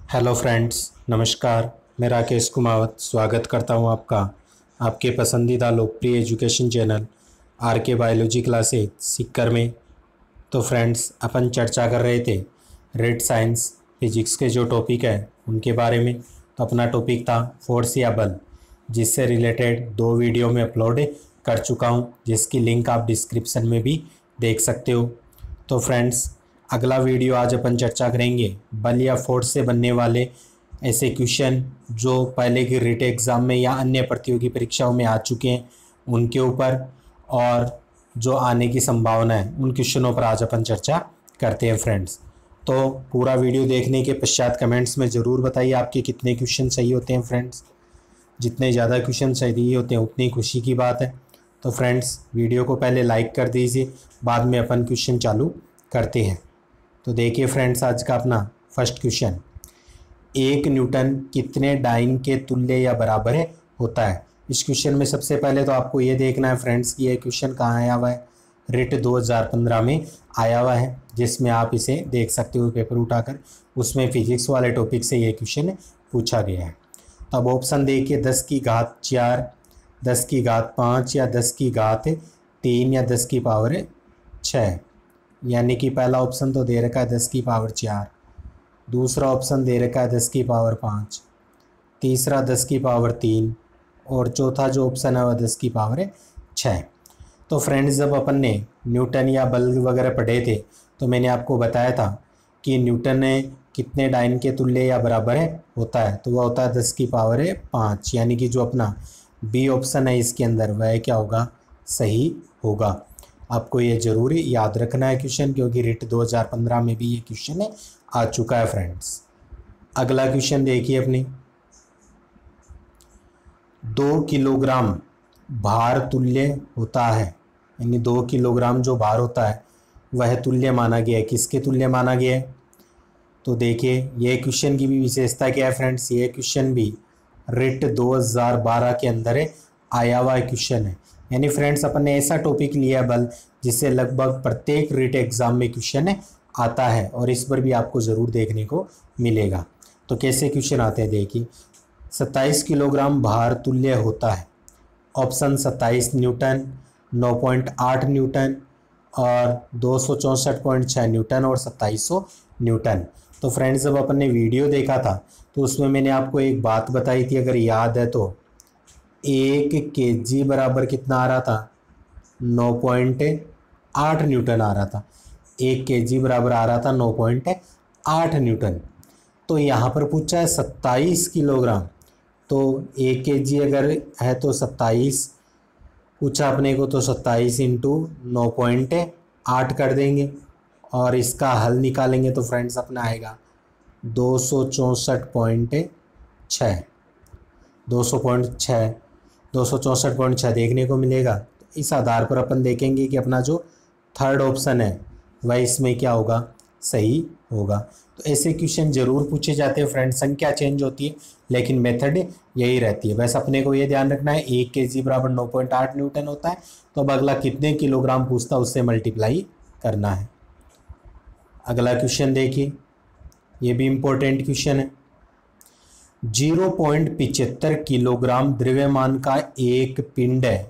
Hello friends, नमस्कार। मैं राकेश कुमावत स्वागत करता हूं आपका आपके पसंदीदा लोकप्रिय education channel R K biology classes Sikar में। तो फ्रेंड्स, अपन चर्चा कर रहे थे रेड साइंस फिजिक्स के जो टॉपिक है उनके बारे में। तो अपना टॉपिक था फोर्स या बल, जिससे रिलेटेड 2 वीडियो में अपलोड कर चुका हूं, जिसकी लिंक आप डिस्क्रिप्शन में भी देख सकते हो। तो फ्रेंड्स, अगला वीडियो आज अपन चर्चा करेंगे बल या फोर्स से बनने वाले ऐसे क्वेश्चन जो पहले की रीट एग्ज़ाम में या अन्य प्रतियोगी परीक्षाओं में आ चुके हैं उनके ऊपर, और जो आने की संभावना है उन क्वेश्चनों पर आज अपन चर्चा करते हैं फ्रेंड्स। तो पूरा वीडियो देखने के पश्चात कमेंट्स में ज़रूर बताइए आपके कितने क्वेश्चन सही होते हैं फ्रेंड्स। जितने ज़्यादा क्वेश्चन सही होते हैं उतनी खुशी की बात है। तो फ्रेंड्स, वीडियो को पहले लाइक कर दीजिए, बाद में अपन क्वेश्चन चालू करते हैं। तो देखिए फ्रेंड्स, आज का अपना फर्स्ट क्वेश्चन, 1 न्यूटन कितने डाइन के तुल्य या बराबर है होता है। इस क्वेश्चन में सबसे पहले तो आपको ये देखना है फ्रेंड्स कि ये क्वेश्चन कहाँ आया हुआ है। रिट 2015 में आया हुआ है, जिसमें आप इसे देख सकते हो पेपर उठाकर। उसमें फिजिक्स वाले टॉपिक से ये क्वेश्चन पूछा गया है। तो अब ऑप्शन देखिए, 10 की घात 4, 10 की घात 5 या 10 की घात 3 या 10 की पावर 6। यानी कि पहला ऑप्शन तो दे रखा है 10 की पावर 4, दूसरा ऑप्शन दे रखा है 10 की पावर 5, तीसरा 10 की पावर 3 और चौथा जो ऑप्शन है वह 10 की पावर 6। तो फ्रेंड्स, जब अपन ने न्यूटन या बल वगैरह पढ़े थे तो मैंने आपको बताया था कि न्यूटन ने कितने डाइन के तुल्य या बराबर है होता है, तो वह होता है 10 की पावर 5। यानी कि जो अपना बी ऑप्शन है इसके अंदर वह क्या होगा, सही होगा। आपको ये जरूरी याद रखना है क्वेश्चन, क्योंकि रिट 2015 में भी ये क्वेश्चन आ चुका है फ्रेंड्स। अगला क्वेश्चन देखिए अपनी, 2 किलोग्राम भार तुल्य होता है, यानी 2 किलोग्राम जो भार होता है वह तुल्य माना गया है। किसके तुल्य माना गया है? तो देखिए ये क्वेश्चन की भी विशेषता क्या है फ्रेंड्स, ये क्वेश्चन भी रिट 2012 के अंदर आया हुआ क्वेश्चन है। यानी फ्रेंड्स, अपन ने ऐसा टॉपिक लिया बल जिससे लगभग प्रत्येक रिट एग्जाम में क्वेश्चन आता है, और इस पर भी आपको ज़रूर देखने को मिलेगा। तो कैसे क्वेश्चन आते हैं देखिए, 27 किलोग्राम भार तुल्य होता है। ऑप्शन 27 न्यूटन, 9.8 न्यूटन और 264.6 न्यूटन और 2700 न्यूटन। तो फ्रेंड्स, जब अपन ने वीडियो देखा था तो उसमें मैंने आपको एक बात बताई थी, अगर याद है तो 1 kg बराबर कितना आ रहा था, 9.8 न्यूटन आ रहा था। 1 kg बराबर आ रहा था 9.8 न्यूटन। तो यहाँ पर पूछा है 27 किलोग्राम, तो 1 kg अगर है तो 27 पूछा अपने को, तो 27 इंटू 9.8 कर देंगे और इसका हल निकालेंगे तो फ्रेंड्स अपना आएगा 264.6 264.6 देखने को मिलेगा। इस आधार पर अपन देखेंगे कि अपना जो थर्ड ऑप्शन है वह इसमें क्या होगा, सही होगा। तो ऐसे क्वेश्चन जरूर पूछे जाते हैं फ्रेंड्स, संख्या चेंज होती है लेकिन मेथड यही रहती है। बस अपने को ये ध्यान रखना है 1 kg बराबर 9.8 न्यूटन होता है, तो अब अगला कितने किलोग्राम पूछता है उससे मल्टीप्लाई करना है। अगला क्वेश्चन देखिए, ये भी इम्पोर्टेंट क्वेश्चन है। 0.75 किलोग्राम द्रव्यमान का एक पिंड है,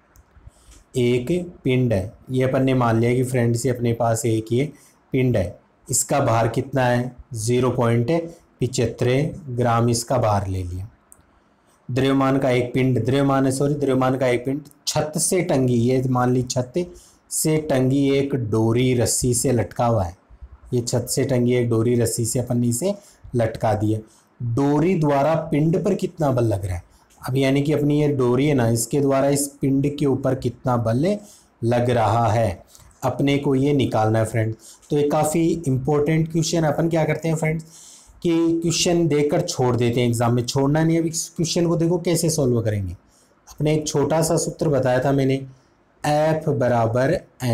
ये अपन ने मान लिया कि फ्रेंड्स ये अपने पास एक ये पिंड है। इसका भार कितना है, 0.75 ग्राम इसका भार ले लिया। द्रव्यमान का एक पिंड छत से टंगी, ये मान ली छत से टंगी एक डोरी रस्सी से लटका हुआ है। ये छत से टंगी एक डोरी रस्सी से अपन ने इसे लटका दिया। डोरी द्वारा पिंड पर कितना बल लग रहा है, अब यानी कि अपनी ये डोरी है ना, इसके द्वारा इस पिंड के ऊपर कितना बल लग रहा है, अपने को ये निकालना है फ्रेंड्स। तो ये काफ़ी इंपॉर्टेंट क्वेश्चन। अपन क्या करते हैं फ्रेंड्स कि क्वेश्चन देखकर छोड़ देते हैं, एग्जाम में छोड़ना नहीं है। अभी क्वेश्चन को देखो कैसे सॉल्व करेंगे। अपने एक छोटा सा सूत्र बताया था मैंने, F बराबर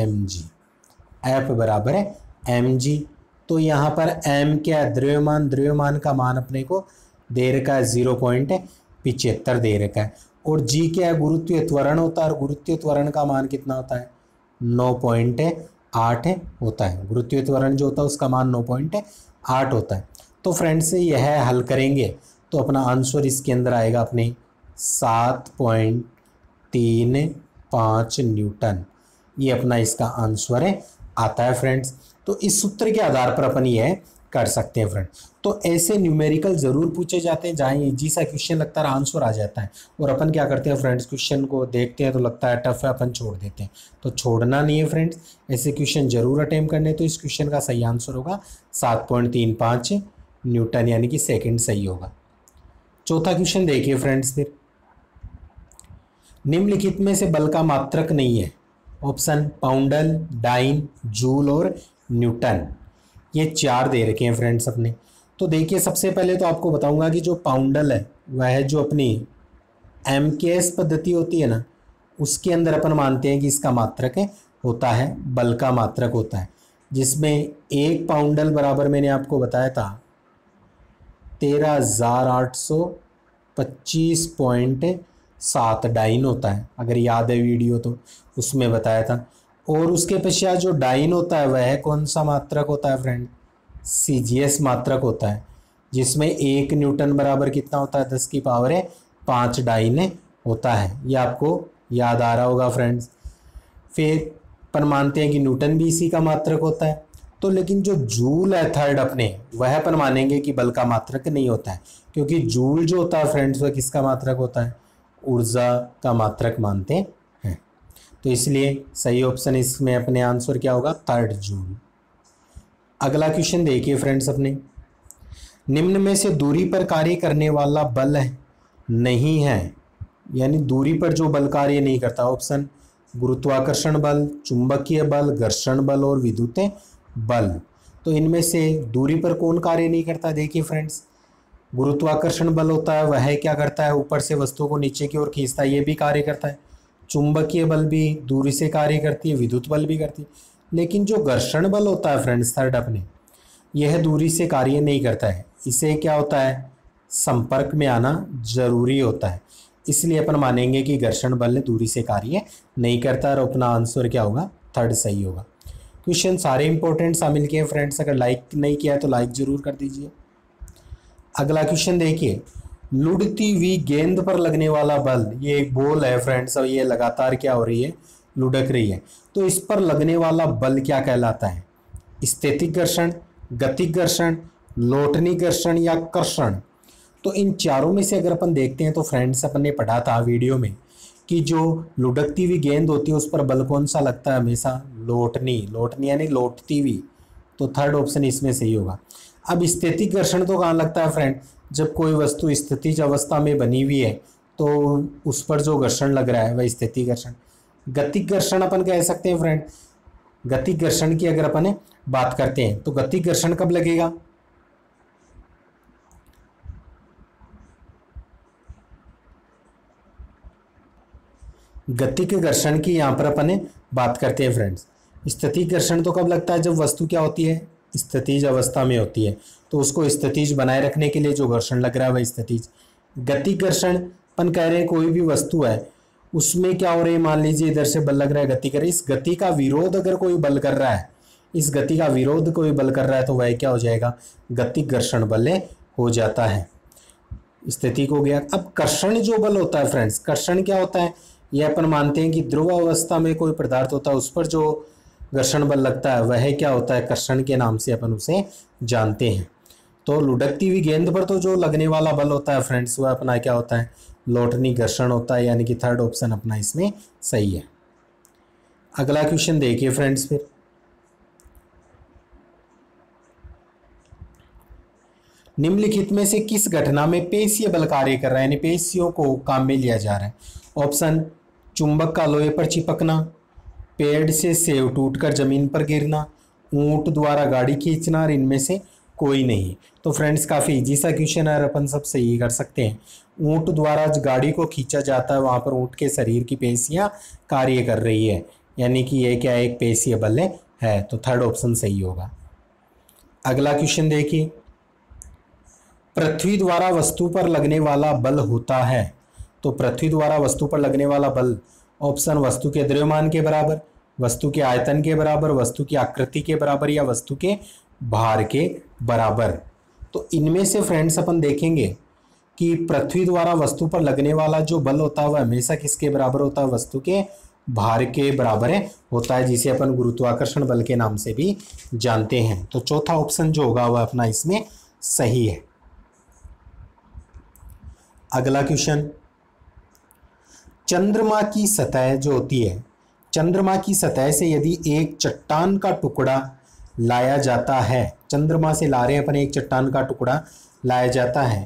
एम जी। तो यहाँ पर m क्या है, द्रव्यमान का मान अपने को दे रखा है 0.75 दे रखा है, और g क्या है, गुरुत्वीय त्वरण होता है, और गुरुत्वीय त्वरण का मान कितना होता है, 9.8 होता है। गुरुत्वीय त्वरण जो होता है उसका मान 9.8 होता है। तो फ्रेंड्स यह हल करेंगे तो अपना आंसर इसके अंदर आएगा अपने 7.35 न्यूटन। ये अपना इसका आंसर है आता है फ्रेंड्स। तो इस सूत्र के आधार पर अपन यह कर सकते हैं फ्रेंड। तो ऐसे न्यूमेरिकल जरूर पूछे जाते हैं जहाँ इजी सा क्वेश्चन लगता है आंसर आ जाता है, और अपन क्या करते हैं फ्रेंड्स, क्वेश्चन को देखते हैं तो लगता है टफ है, अपन छोड़ देते हैं। तो छोड़ना नहीं है फ्रेंड्स, ऐसे क्वेश्चन जरूर अटेम्प्ट करने। तो इस क्वेश्चन का सही आंसर होगा 7.35 न्यूटन, यानी कि सेकंड सही होगा। चौथा क्वेश्चन देखिए फ्रेंड्स फिर, निम्नलिखित में से बल का मात्रक नहीं है। ऑप्शन पाउंडल, डाइन, जूल और न्यूटन। ये 4 दे रखे हैं फ्रेंड्स अपने। तो देखिए सबसे पहले तो आपको बताऊंगा कि जो पाउंडल है वह है जो अपनी MKS पद्धति होती है ना, उसके अंदर अपन मानते हैं कि इसका मात्रक है होता है, बल का मात्रक होता है, जिसमें 1 पाउंडल बराबर मैंने आपको बताया था 13,825.7 डाइन होता है, अगर याद है वीडियो तो उसमें बताया था। और उसके पश्चात जो डाइन होता है वह कौन सा मात्रक होता है फ्रेंड, CGS मात्रक होता है, जिसमें 1 न्यूटन बराबर कितना होता है, 10 की पावर है 5 डाइन होता है। ये आपको याद आ रहा होगा फ्रेंड्स। फिर अपन मानते हैं कि न्यूटन भी इसी का मात्रक होता है। तो लेकिन जो जूल है थर्ड अपने, वह अपन मानेंगे कि बल का मात्रक नहीं होता है, क्योंकि जूल जो होता है फ्रेंड्स वह किसका मात्रक होता है, ऊर्जा का मात्रक मानते हैं। तो इसलिए सही ऑप्शन इसमें अपने आंसर क्या होगा, थर्ड जूल। अगला क्वेश्चन देखिए फ्रेंड्स अपने, निम्न में से दूरी पर कार्य करने वाला बल नहीं है, यानी दूरी पर जो बल कार्य नहीं करता। ऑप्शन गुरुत्वाकर्षण बल, चुंबकीय बल, घर्षण बल और विद्युत बल। तो इनमें से दूरी पर कौन कार्य नहीं करता, देखिए फ्रेंड्स गुरुत्वाकर्षण बल होता है, वह क्या करता है, ऊपर से वस्तु को नीचे की ओर खींचता है, ये भी कार्य करता है। चुंबकीय बल भी दूरी से कार्य करती है, विद्युत बल भी करती है। लेकिन जो घर्षण बल होता है फ्रेंड्स थर्ड अपने, यह दूरी से कार्य नहीं करता है, इसे क्या होता है, संपर्क में आना जरूरी होता है। इसलिए अपन मानेंगे कि घर्षण बल दूरी से कार्य नहीं करता, और अपना आंसर क्या होगा, थर्ड सही होगा। क्वेश्चन सारे इंपॉर्टेंट शामिल किए फ्रेंड्स, अगर लाइक नहीं किया तो लाइक जरूर कर दीजिए। अगला क्वेश्चन देखिए, लुढ़कती हुई गेंद पर लगने वाला बल, ये एक बॉल है फ्रेंड्स और ये लगातार क्या हो रही है, लुढ़क रही है। तो इस पर लगने वाला बल क्या कहलाता है, स्थैतिक घर्षण, गतिक घर्षण, लोटनी घर्षण या कर्षण। तो इन चारों में से अगर अपन देखते हैं तो फ्रेंड्स अपन ने पढ़ा था वीडियो में कि जो लुढ़कती हुई गेंद होती है उस पर बल कौन सा लगता है, हमेशा लोटनी, लोटनी यानी लोटती हुई। तो थर्ड ऑप्शन इसमें सही होगा। अब स्थैतिक घर्षण तो कहाँ लगता है फ्रेंड, जब कोई वस्तु स्थितिज अवस्था में बनी हुई है तो उस पर जो घर्षण लग रहा है वह स्थैतिक घर्षण। गतिक घर्षण अपन कह सकते हैं फ्रेंड, गतिक घर्षण की अगर अपन बात करते हैं तो गतिक घर्षण कब लगेगा, गतिक घर्षण की यहाँ पर अपन बात करते हैं फ्रेंड्स। स्थैतिक घर्षण तो कब लगता है, जब वस्तु क्या होती है, स्थितिज अवस्था में होती है, तो उसको स्थितिज बनाए रखने के लिए जो घर्षण लग रहा है वह स्थितिज। गतिक घर्षण अपन कह रहे हैं कोई भी वस्तु है उसमें क्या हो रही है, मान लीजिए इधर से बल लग रहा है, गति कर रही है, इस गति का विरोध अगर कोई बल कर रहा है, इस गति का विरोध कोई बल कर रहा है तो वह क्या हो जाएगा, गतिक घर्षण बल हो जाता है। स्थिति हो गया। अब कर्षण जो बल होता है फ्रेंड्स, कर्षण क्या होता है, यह अपन मानते हैं कि ध्रुव अवस्था में कोई पदार्थ होता है उस पर जो घर्षण बल लगता है वह क्या होता है, कर्षण के नाम से अपन उसे जानते हैं। तो लुढ़कती हुई गेंद पर तो जो लगने वाला बल होता है फ्रेंड्स वह अपना क्या होता है, लोटनी घर्षण होता है, यानी कि थर्ड ऑप्शन अपना इसमें सही है। अगला क्वेश्चन देखिए फ्रेंड्स फिर, निम्नलिखित में से किस घटना में पेशीय बल कार्य कर रहा है, यानी पेशियों को काम में लिया जा रहा है। ऑप्शन चुंबक का लोहे पर चिपकना, पेड़ से सेव टूटकर जमीन पर गिरना, ऊंट द्वारा गाड़ी खींचना, और इनमें से कोई नहीं। तो फ्रेंड्स काफ़ी इजी सा क्वेश्चन है, अपन सब सही कर सकते हैं। ऊंट द्वारा गाड़ी को खींचा जाता है, वहाँ पर ऊंट के शरीर की पेशियाँ कार्य कर रही है, यानी कि यह क्या है, एक पेशीय बल है। तो थर्ड ऑप्शन सही होगा। अगला क्वेश्चन देखिए, पृथ्वी द्वारा वस्तु पर लगने वाला बल होता है। तो पृथ्वी द्वारा वस्तु पर लगने वाला बल, ऑप्शन वस्तु के द्रव्यमान के बराबर, वस्तु के आयतन के बराबर, वस्तु की आकृति के बराबर, या वस्तु के भार के बराबर। तो इनमें से फ्रेंड्स अपन देखेंगे कि पृथ्वी द्वारा वस्तु पर लगने वाला जो बल होता है वह हमेशा किसके बराबर होता है, वस्तु के भार के बराबर होता है, जिसे अपन गुरुत्वाकर्षण बल के नाम से भी जानते हैं। तो चौथा ऑप्शन जो होगा वह अपना इसमें सही है। अगला क्वेश्चन, चंद्रमा की सतह जो होती है, चंद्रमा की सतह से यदि एक चट्टान का टुकड़ा लाया जाता है, चंद्रमा से ला रहे हैं अपन एक चट्टान का टुकड़ा लाया जाता है,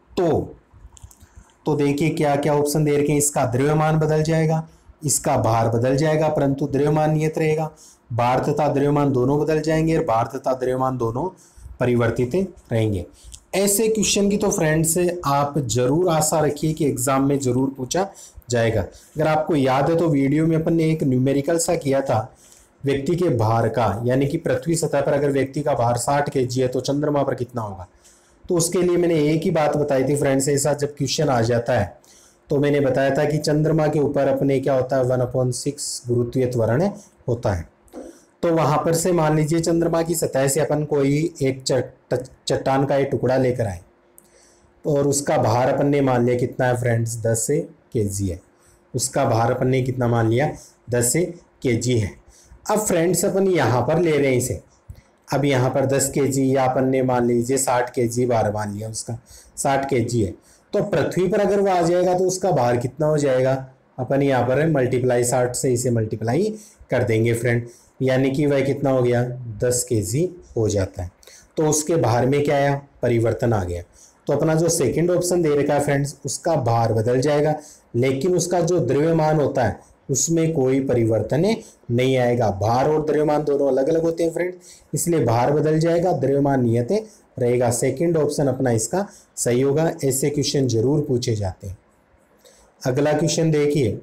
तो देखिए क्या क्या ऑप्शन दे रखे हैं। इसका द्रव्यमान बदल जाएगा, इसका भार बदल जाएगा, परंतु द्रव्यमान नियत रहेगा। भार तथा द्रव्यमान दोनों बदल जाएंगे और भार तथा द्रव्यमान दोनों परिवर्तित रहेंगे। ऐसे क्वेश्चन की तो फ्रेंड्स आप जरूर आशा रखिए कि एग्जाम में जरूर पूछा जाएगा। अगर आपको याद है तो वीडियो में अपन ने एक न्यूमेरिकल सा किया था व्यक्ति के भार का, यानी कि पृथ्वी सतह पर अगर व्यक्ति का भार 60 kg है तो चंद्रमा पर कितना होगा। तो उसके लिए मैंने एक ही बात बताई थी फ्रेंड्स, ऐसा जब क्वेश्चन आ जाता है तो मैंने बताया था कि चंद्रमा के ऊपर अपने क्या होता है 1/6 गुरुत्वीय त्वरण होता है। तो वहां पर से मान लीजिए चंद्रमा की सतह से अपन कोई एक चट्टान का एक टुकड़ा लेकर आए और उसका भार अपन ने मान लिया कितना है फ्रेंड्स, 10 kg है। उसका भार अपन ने कितना मान लिया, 10 kg है। अब फ्रेंड्स अपन यहाँ पर ले रहे हैं इसे, अब यहाँ पर 10 kg या अपन ने मान लीजिए 60 kg भार मान लिया, उसका 60 kg है। तो पृथ्वी पर अगर वो आ जाएगा तो उसका भार कितना हो जाएगा, अपन यहाँ पर मल्टीप्लाई 60 से इसे मल्टीप्लाई कर देंगे फ्रेंड, यानी कि वह कितना हो गया 10 kg हो जाता है। तो उसके भार में क्या आया, परिवर्तन आ गया। तो अपना जो सेकंड ऑप्शन दे रखा है फ्रेंड्स, उसका भार बदल जाएगा लेकिन उसका जो द्रव्यमान होता है उसमें कोई परिवर्तन नहीं आएगा। भार और द्रव्यमान दोनों अलग अलग होते हैं फ्रेंड, इसलिए भार बदल जाएगा, द्रव्यमान नियत रहेगा। सेकंड ऑप्शन अपना इसका सही होगा। ऐसे क्वेश्चन जरूर पूछे जाते हैं। अगला क्वेश्चन देखिए,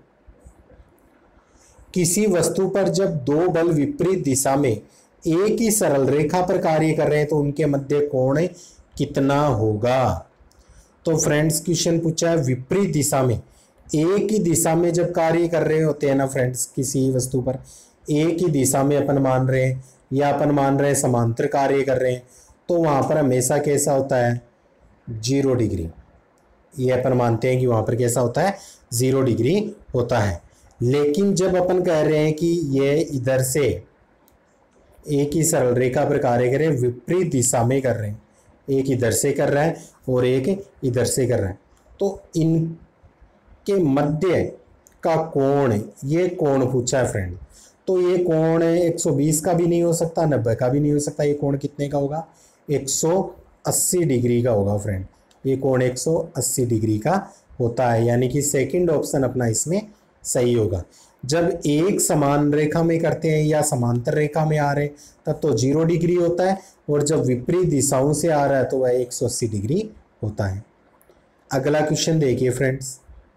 किसी वस्तु पर जब दो बल विपरीत दिशा में एक ही सरल रेखा पर कार्य कर रहे हैं तो उनके मध्य कोण कितना होगा। तो फ्रेंड्स क्वेश्चन पूछा है विपरीत दिशा में, एक ही दिशा में जब कार्य कर रहे होते हैं ना फ्रेंड्स, किसी वस्तु पर एक ही दिशा में अपन मान रहे हैं या अपन मान रहे हैं समांतर कार्य कर रहे हैं, तो वहां पर हमेशा कैसा होता है 0 डिग्री। ये अपन मानते हैं कि वहां पर कैसा होता है 0 डिग्री होता है। लेकिन जब अपन कह रहे हैं कि ये इधर से एक ही सरल रेखा पर कार्य करें, विपरीत दिशा में कर रहे हैं, एक इधर से कर रहा है और एक इधर से कर रहा है, तो इनके मध्य का कोण, ये कोण पूछा है फ्रेंड। तो ये कोण 120 का भी नहीं हो सकता, 90 का भी नहीं हो सकता। ये कोण कितने का होगा, 180 डिग्री का होगा फ्रेंड। ये कोण 180 डिग्री का होता है, यानी कि सेकंड ऑप्शन अपना इसमें सही होगा। जब एक समान रेखा में करते हैं या समांतर रेखा में आ रहे तब तो 0 डिग्री होता है, और जब विपरीत दिशाओं से आ रहा है तो वह 180 डिग्री होता है। अगला क्वेश्चन देखिए फ्रेंड्स,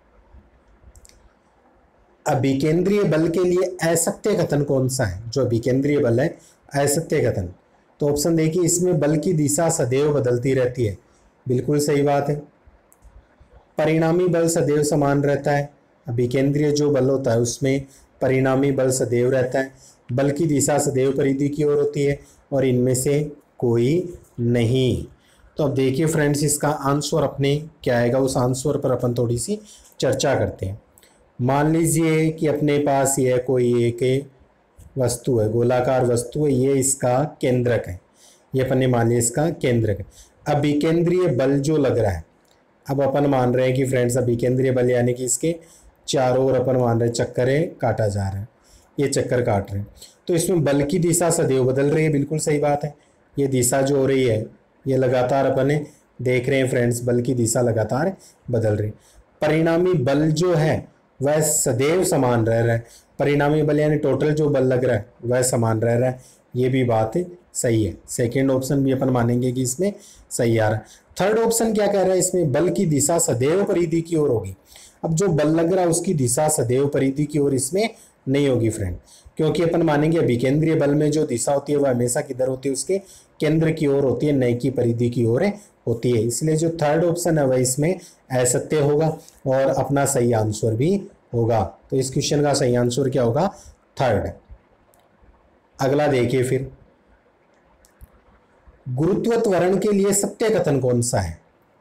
अभिकेंद्रीय बल के लिए असत्य कथन कौन सा है। जो अभिकेंद्रीय बल है असत्य कथन, तो ऑप्शन देखिए, इसमें बल की दिशा सदैव बदलती रहती है, बिल्कुल सही बात है। परिणामी बल सदैव समान रहता है, अभिकेंद्रीय जो बल होता है उसमें परिणामी बल सदैव रहता है। बल की दिशा सदैव परिधि की ओर होती है, और इनमें से कोई नहीं। तो अब देखिए फ्रेंड्स, इसका आंसर अपने क्या आएगा, उस आंसर पर अपन थोड़ी सी चर्चा करते हैं। मान लीजिए कि अपने पास यह कोई एक वस्तु है, गोलाकार वस्तु है, ये इसका केंद्रक है, ये अपन ने मान लिया इसका केंद्रक है। अभिकेंद्रीय बल जो लग रहा है, अब अपन मान रहे हैं कि फ्रेंड्स अभिकेंद्रीय बल यानी कि इसके चारों ओर अपन मान रहे हैं चक्कर है काटा जा रहा है, ये चक्कर काट रहे हैं, तो इसमें बल की दिशा सदैव बदल रही है, बिल्कुल सही बात है। ये दिशा जो हो रही है ये लगातार अपन देख रहे हैं फ्रेंड्स, बल की दिशा लगातार बदल रही है। परिणामी बल जो है वह सदैव समान रह रहा है, परिणामी बल यानी टोटल जो बल लग रहा है वह समान रह रहा है, ये भी बात सही है। सेकेंड ऑप्शन भी अपन मानेंगे कि इसमें सही आ रहा है। थर्ड ऑप्शन क्या कह रहा है, इसमें बल की दिशा सदैव परिधि की ओर होगी। अब जो बल लग रहा है उसकी दिशा सदैव परिधि की ओर इसमें नहीं होगी फ्रेंड, क्योंकि अपन मानेंगे अभिकेंद्रीय बल में जो दिशा होती है वह हमेशा किधर होती है, उसके केंद्र की ओर होती है, न कि परिधि की ओर होती है। इसलिए जो थर्ड ऑप्शन है वह इसमें असत्य होगा और अपना सही आंसर भी होगा। तो इस क्वेश्चन का सही आंसर क्या होगा, थर्ड। अगला देखिए फिर, गुरुत्व त्वरण के लिए सत्य कथन कौन सा है?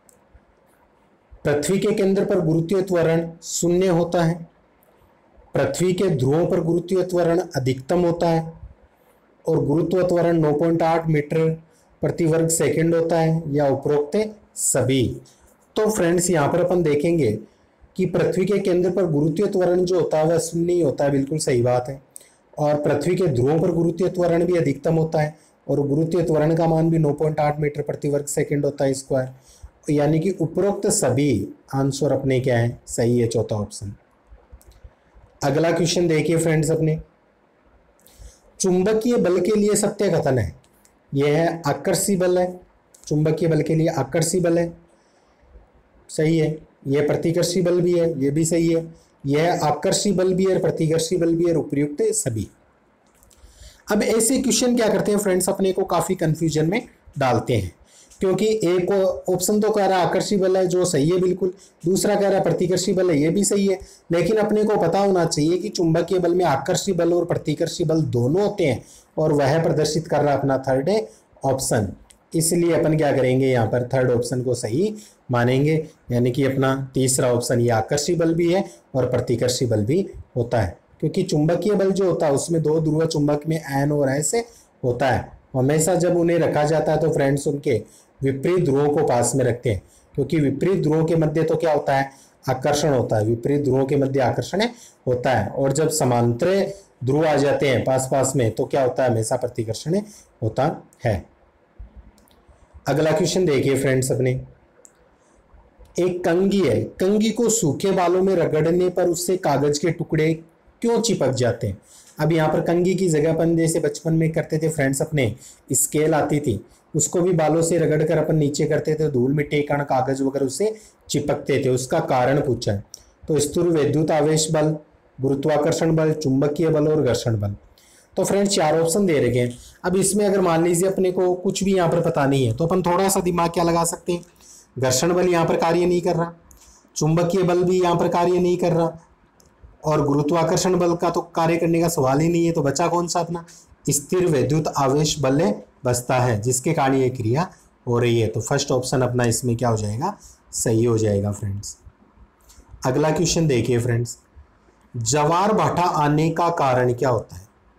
पृथ्वी के केंद्र पर गुरुत्वीय त्वरण शून्य होता है, पृथ्वी के ध्रुवों पर गुरुत्वीय त्वरण अधिकतम होता है और गुरुत्व त्वरण 9.8 मीटर प्रति वर्ग सेकंड होता है, या उपरोक्त सभी? तो फ्रेंड्स यहाँ पर अपन देखेंगे कि पृथ्वी के केंद्र पर गुरुत्वीय त्वरण जो होता है वह शून्य ही होता है, बिल्कुल सही बात है। और पृथ्वी के ध्रुवों पर गुरुत्वीय त्वरण भी अधिकतम होता है और गुरुत्वीय त्वरण का मान भी 9.8 मीटर प्रति वर्ग सेकंड होता है स्क्वायर, यानी कि उपरोक्त सभी आंसर अपने क्या है, सही है, चौथा ऑप्शन। अगला क्वेश्चन देखिए फ्रेंड्स अपने, चुंबकीय बल के लिए सत्य कथन है। यह है आकर्षी बल है, चुंबकीय बल के लिए आकर्षी बल है, सही है। यह प्रतिकर्षी बल भी है, यह भी सही है। यह आकर्षी बल भी है, प्रतिकर्षी बल भी है, उपयुक्त सभी। अब ऐसे क्वेश्चन क्या करते हैं फ्रेंड्स, अपने को काफी कंफ्यूजन में डालते हैं, क्योंकि एक ऑप्शन तो कह रहा है आकर्षी बल है जो सही है बिल्कुल, दूसरा कह रहा है प्रतिकर्षी बल है, ये भी सही है। लेकिन अपने को पता होना चाहिए कि चुंबकीय बल में आकर्षी बल और प्रतिकर्षी बल दोनों होते हैं और वह प्रदर्शित कर रहा है अपना थर्ड ऑप्शन। इसलिए अपन क्या करेंगे, यहाँ पर थर्ड ऑप्शन को सही मानेंगे, यानी कि अपना तीसरा ऑप्शन ये आकर्षी बल भी है और प्रतिकर्षी बल भी होता है, क्योंकि चुंबकीय बल जो होता है उसमें दो ध्रुव चुंबक में एन और एस होता है। हमेशा जब उन्हें रखा जाता है तो फ्रेंड्स उनके विपरीत ध्रुवों को पास में रखते हैं, क्योंकि विपरीत ध्रुवों के मध्य तो क्या होता है, आकर्षण होता है, विपरीत ध्रुवों के मध्य आकर्षण होता है। और जब समांतर ध्रुव आ जाते हैं पास पास में तो क्या होता है, हमेशा प्रतिकर्षण होता है। अगला क्वेश्चन देखिए फ्रेंड्स अपने, एक कंघी है, कंघी को सूखे बालों में रगड़ने पर उससे कागज के टुकड़े क्यों चिपक जाते हैं? अब यहाँ पर कंघी की जगह अपन जैसे बचपन में करते थे फ्रेंड्स, अपने स्केल आती थी, उसको भी बालों से रगड़ कर अपन नीचे करते थे, धूल मिट्टी कण कागज वगैरह उससे चिपकते थे। उसका कारण पूछा है, तो स्थूल विद्युत आवेश बल, गुरुत्वाकर्षण बल, चुंबकीय बल और घर्षण बल। तो फ्रेंड्स 4 ऑप्शन दे रखे हैं। अब इसमें अगर मान लीजिए अपने को कुछ भी यहाँ पर पता नहीं है तो अपन थोड़ा सा दिमाग क्या लगा सकते हैं, घर्षण बल यहाँ पर कार्य नहीं कर रहा, चुंबकीय बल भी यहाँ पर कार्य नहीं कर रहा और गुरुत्वाकर्षण बल का तो कार्य करने का सवाल ही नहीं है, तो बचा कौन सा, अपना स्थिर विद्युत आवेश बल बचता है, जिसके कारण ये क्रिया हो रही है। तो फर्स्ट ऑप्शन अपना इसमें क्या हो जाएगा, सही हो जाएगा फ्रेंड्स। अगला क्वेश्चन देखिए फ्रेंड्स, ज्वार भाटा आने का कारण क्या होता है?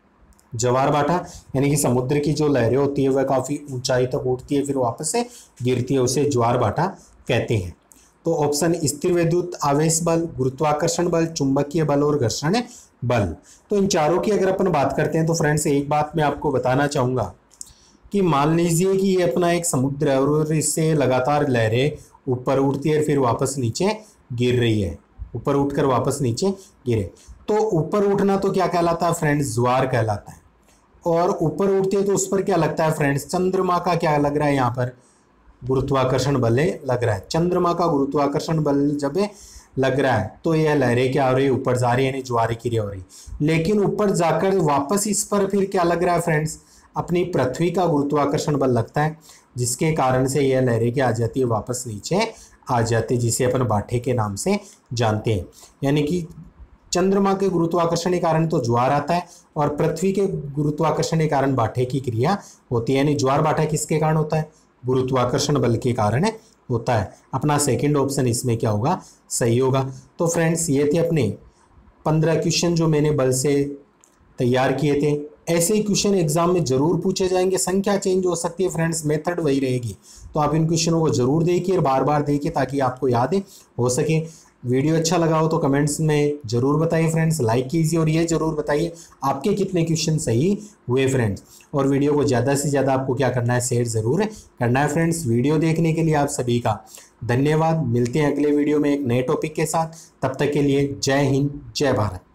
ज्वार भाटा यानी कि समुद्र की जो लहरें होती है वह काफी ऊंचाई तक उठती है फिर वापस से गिरती है, उसे ज्वार भाटा कहते हैं। तो ऑप्शन स्थिर विद्युत आवेश बल, गुरुत्वाकर्षण बल, चुंबकीय बल और घर्षण बल। तो इन चारों की अगर अपन बात करते हैं तो फ्रेंड्स एक बात मैं आपको बताना चाहूंगा कि मान लीजिए कि ये अपना एक समुद्र है और इससे लगातार लहरें ऊपर उठती है फिर वापस नीचे गिर रही है, ऊपर उठकर वापस नीचे गिरे। तो ऊपर उठना तो क्या कहलाता है फ्रेंड्स, ज्वार कहलाता है। और ऊपर उठती है तो उस पर क्या लगता है फ्रेंड्स, चंद्रमा का क्या लग रहा है, यहाँ पर गुरुत्वाकर्षण बल लग रहा है। चंद्रमा का गुरुत्वाकर्षण बल जब लग रहा है तो यह लहरें क्या हो रही है, ऊपर जा रही है, यानी ज्वारीय क्रिया हो रही। लेकिन ऊपर जाकर वापस इस पर फिर क्या लग रहा है फ्रेंड्स, अपनी पृथ्वी का गुरुत्वाकर्षण बल लगता है, जिसके कारण से यह लहरें क्या आ जाती है, वापस नीचे आ जाती है, जिसे अपन भाटे के नाम से जानते हैं। यानी कि चंद्रमा के गुरुत्वाकर्षण के कारण तो ज्वार आता है और पृथ्वी के गुरुत्वाकर्षण के कारण भाटे की क्रिया होती है। यानी ज्वार भाटा किसके कारण होता है, गुरुत्वाकर्षण बल के कारण होता है। अपना सेकंड ऑप्शन इसमें क्या होगा, सही होगा। तो फ्रेंड्स ये थे अपने 15 क्वेश्चन जो मैंने बल से तैयार किए थे। ऐसे ही क्वेश्चन एग्जाम में जरूर पूछे जाएंगे, संख्या चेंज हो सकती है फ्रेंड्स, मेथड वही रहेगी। तो आप इन क्वेश्चनों को जरूर देखिए और बार बार देखिए ताकि आपको याद हो सके। वीडियो अच्छा लगा हो तो कमेंट्स में जरूर बताइए फ्रेंड्स, लाइक कीजिए और ये जरूर बताइए आपके कितने क्वेश्चन सही हुए फ्रेंड्स। और वीडियो को ज़्यादा से ज़्यादा आपको क्या करना है, शेयर ज़रूर करना है फ्रेंड्स। वीडियो देखने के लिए आप सभी का धन्यवाद। मिलते हैं अगले वीडियो में एक नए टॉपिक के साथ, तब तक के लिए जय हिंद जय भारत।